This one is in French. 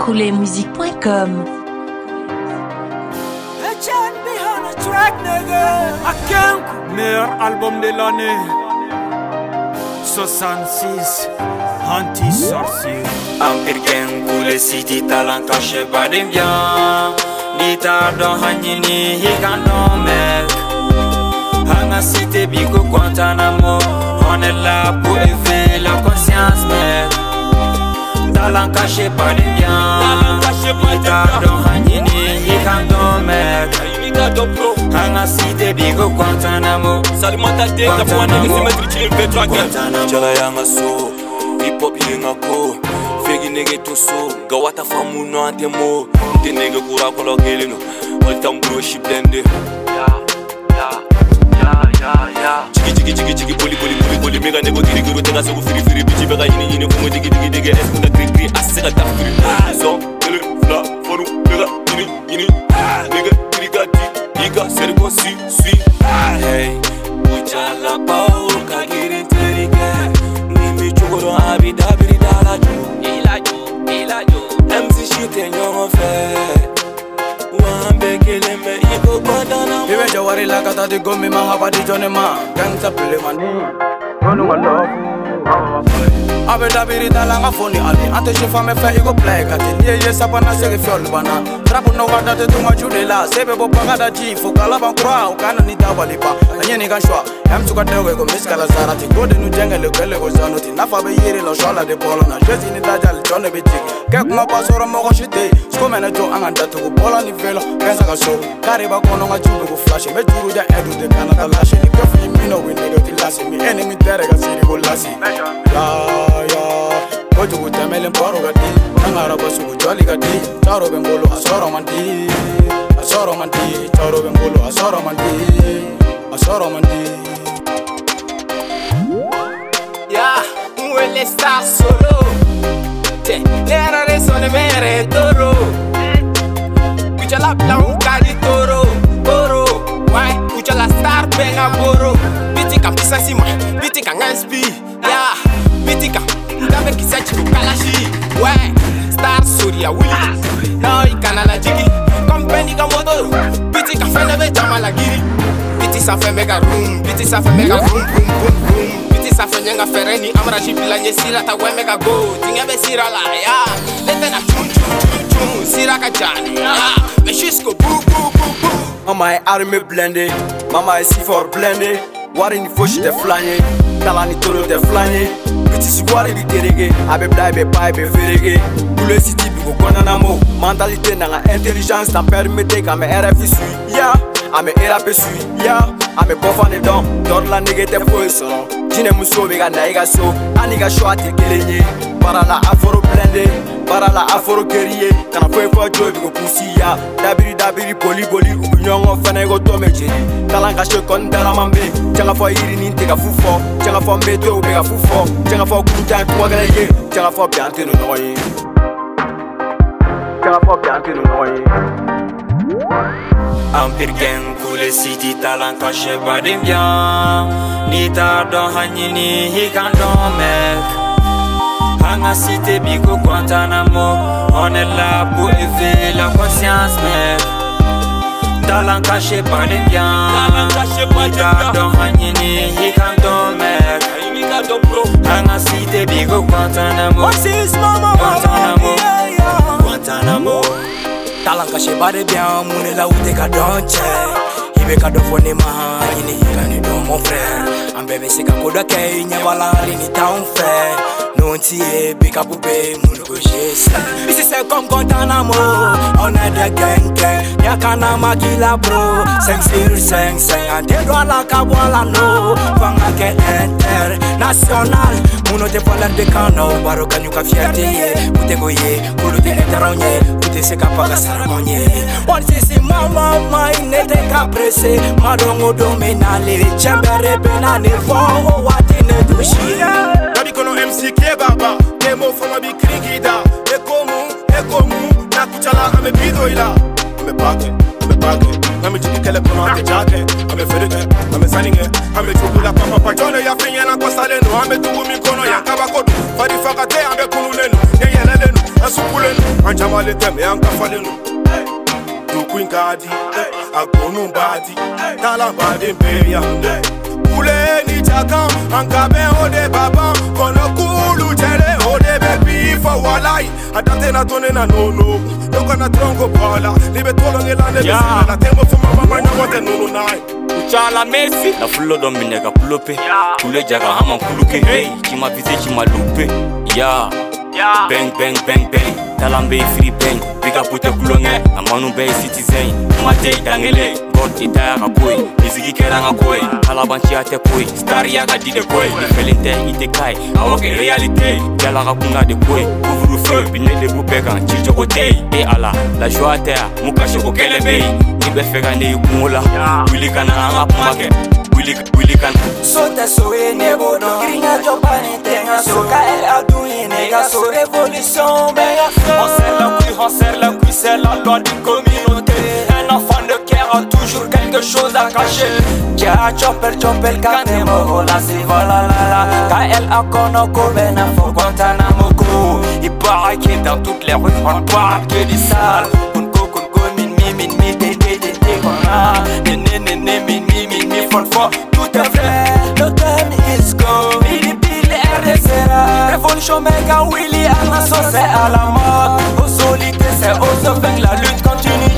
KouléMusique.com. Meilleur album de l'année 66 Anti-sorcier. Empire Gang Koulé City talent caché pas des biens. Nita don hanini hikando mec. Hanga cité bigo Guantanamo. On est là pour éveiller la conscience mec. Talent caché pas des biens. Nita don hanini hikando mec. Hanga cité bigo Guantanamo. Salimentate kapuana ngi metri chiri petra Guantanamo. Chala yanga so hip hop yinga ko. Fegi nege to so gawata famu no antemo. Te nege kura kolo gelino. All time bro she blende. Chiki boli mega nego diri guru tega so firi bichi bega yini ko digi es na kri asega ta firi. So le fla foru mega yini nega diri gati iga sergo si. Hey uchala pau ka girin terike ni mi chugoro abida dala ilajo MC shit en yo fe wambe keleme iko badana Bebe jawari la kata di gomi mahaba di jone ma gangsta pele mani Gonu ngalo Abe dabiri dala nga foni ali ante shifa me fe iko play kati Niye sabana sege fiol bana Trapu no wada te tunga judela Sebe bo pagada jifu kalaba kura ukana ni dabali pa Anye ni ganshwa Suka dewe go miskala zarati Gode nu jengele kwele go zanoti Nafa be yiri lo shola de polo na Jezi ni dajali chone be jiki Kek ma pasoro moko shite Sko mene jo anganda tuku bola ni velo Kenza ka so Kariba kono nga jube go flash Me juru ja edu de kanata lashe Ni kefi mino we nigga ti lasi Mi enemy tere ga siri go lasi Ya Moju go temele mporo ga di Nangara basu go jolly ga di Charo bengolo asoro mandi Asoro mandi Charo bengolo asoro mandi Asoro mandi Ya, muele sta solo. Te, nera re sone mere toro. Kucha la blanca di toro. Why? Kucha la star benga boro. Bitika pisa sima, bitika nganspi. Ya, bitika ndabe kisachi kalashi. Why? Star Surya Willy. Now ikana la jigi. Company ka motor. Bitika fene be jama la giri. Biti sa fe mega room. Biti sa fe mega boom. Sa fenyenga fereni amra jipila nye sira ta we mega go tinga be sira la ya lete na chum sira ka jani ya me shisko boo Mama e arme blende Mama e C4 blende Wari ni foshi te flanye Kala ni toro te flanye Biti si wari di terege Abe blai be pai be verege Koulé City bigo Guantanamo Mentalité nanga intelligence ta permette ka me RFI sui ya Ame RAP sui ya Ame bofane don Dor la nege te foe sono Jine muso bega na iga so Aniga shwa te kelenye Bara la afro blende Bara la afro guerrier Kana foe fo joe bigo pusi ya Dabiri poli Ugu nyongo fene go tome jeri Kalanga she kon dala mambe Changa fo iri ninte ga fufo Changa fo mbete ubega fufo Changa fo kuntan kwa gala ye Changa fo biante no noye Changa fo biante no noye Empire Gang Koulé City talent caché pas des biens. Nita don hanini hikando mec. Hanga cité bigo Guantanamo. On est là pour éveiller la conscience mec. Talent caché pas des biens. Nita don hanini hikando mec. Hanga cité bigo Guantanamo. Guantanamo. Talent caché pas de bien, mon la ute ka donche. Ibe ka do fone ma, yini hikani do mon frère. Ambebe se ka koda ke nyabala lini town fair. Nonti e bika poupée, mon go jesse. Ici c'est comme Guantanamo, on est de gang. Yakana makila bro, 5 sur 5, 50 dollars la kabwala no. Fanga ke international. Muno te parler de cano, baro kanyuka fierté. Kute goye, kulu te eteronye. Kute se kapaga saramonye. One sisi mama inete kaprese. Madongo domenale, chambere benane fo watine dushi. Gabi kono MC Kebaba, Kemo fama bi krigida. Ekomu, na kuchala ame bido ila. Ame pake, nami jigi kele kono ante jake ame fedeke ame saninge ame chukula papa jone ya finya na kwa salenu ame tugu mikono ya kabakodu fadi fakate ame kunulenu yeyelelenu asukulenu anjamale teme ankafalenu Queen Cardi, Agonu Badi, Talabadi Mbeya, Ule ni Chakam, Ankabe Ode Baba, Kono Kulu Jere Ode Baby for Walai, Adate na tone na nono, Noko na tronco bola, Libe tolonge lande la tembo for mama na wote nono nai. Uchala Messi, la fulo dominega pulope, Kule jaga hama kuluke, hey, Chima vise chima lupe, Bang bang bang bang, Talambe free bang, Biga pute kulonge, Amanu bay citizen, Mate dangele, God itaya kapoi, Nizigi keranga koi, Talabanchi ate koi, Star yaga di de koi, Felinte ite kai, Awoke realite, Jala kakunga de koi, Kuvuru feu, Bine de bupegan, Chicho kote, E ala, la joie terre, Muka shoko kelebe, Nibe fega ne yukumula, Willy kana anga pumake, Willy kan Sota soe nebono Gringa jopani tenga Soka el adoui nega So révolution benga On serre la cuisse, c'est la loi d'une communauté Un enfant de cœur a toujours quelque chose à cacher Kia chopper kane moho la si voilà la la KL a konoko bena fo Guantanamo ko Il paraît que dans toutes les rues on parle que du sale Kunko min tout est vrai, le time is gone. Billy RDC, révolution méga Willy, à la sauce et à la mode. Au solitaire, c'est au sommet, la lutte continue.